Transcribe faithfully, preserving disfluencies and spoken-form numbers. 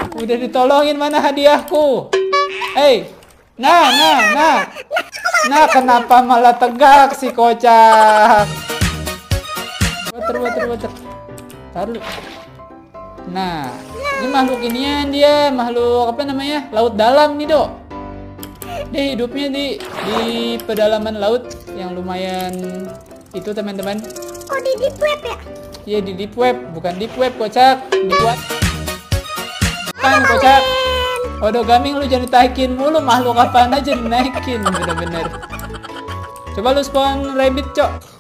Udah ditolongin, mana hadiahku? Hei, nah, nah, nah. Nah, kenapa malah tegak si kocak? Water, water, water. Taruh. Nah, ini makhluk inian dia, makhluk apa namanya? Laut dalam nih, Dok. Dia hidupnya di di pedalaman laut yang lumayan itu, teman-teman. Oh, di deep web ya? Iya, di deep web, bukan deep web, kocak. Deep web. Kan, kocak. Odo gaming lu jangan ditaikin mulu, makhluk apaan aja dinaikin, bener-bener. Coba lu spawn rabbit, Cok.